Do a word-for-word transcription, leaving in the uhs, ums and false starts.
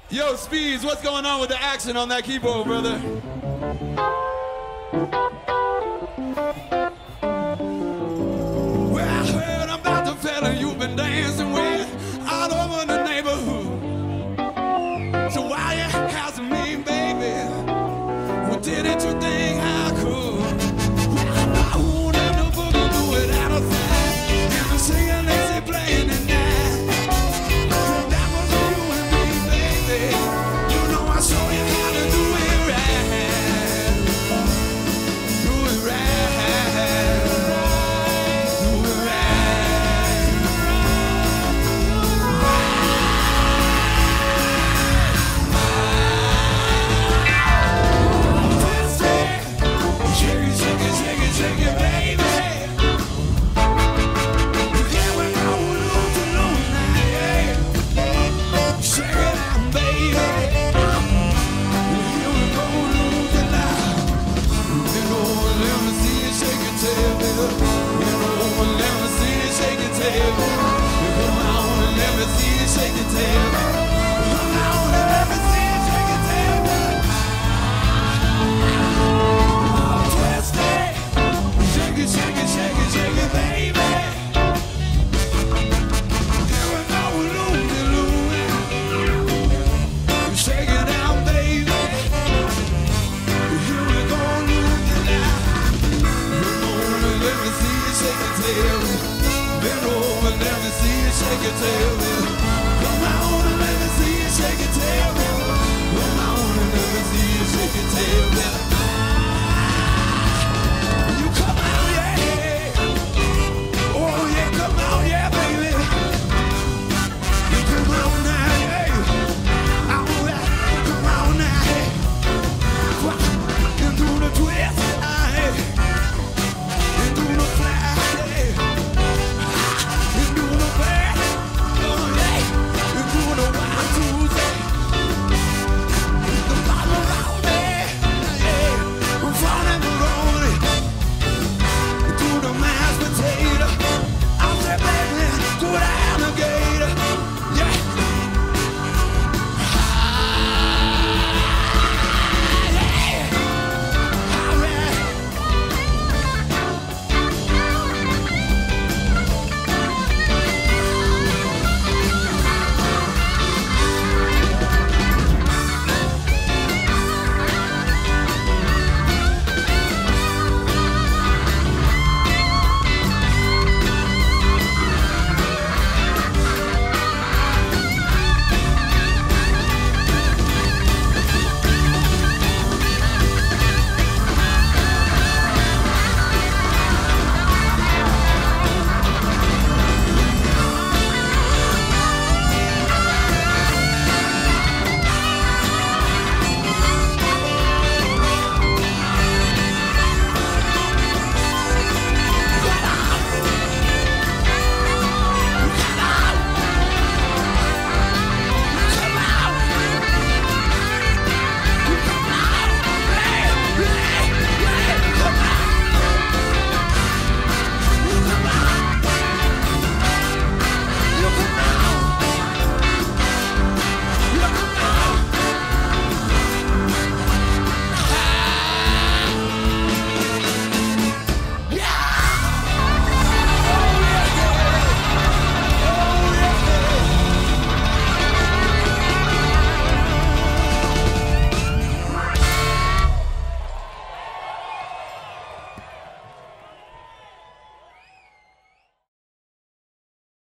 Yo, Speeds, what's going on with the accent on that keyboard, brother? Well, I heard about the fella you've been dancing with all over the neighborhood. So why you asking me, baby? What didn't you think I could? Well, I won't have no boogie do it out of sight. And I'm singing lazy playing at night. That was you and me, baby. You know I show you how to do it right. Do it right. Do it right. Twist it. Shake it, shake it, shake it, shake it, baby. Yeah, we're going on to lose now, yeah. Shake it out, baby. Here we go, lose it now. Bend over, let me see you shake your tail, baby. Bend over, let me see you shake your tail, baby. Come on and let me see you shake your tail, baby. Come on and let me see you shake your tail, baby. Twist it. Shake it, shake it, shake it, shake it, baby. Here we go, lose it, lose it. Shake it out, baby. Here we go, lose it now. Come on and let me see you shake your tail. Bend over, let me see you shake your tail.